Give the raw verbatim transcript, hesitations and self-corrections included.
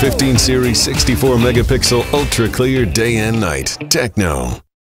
fifteen series sixty-four megapixel ultra clear day and night. TECNO.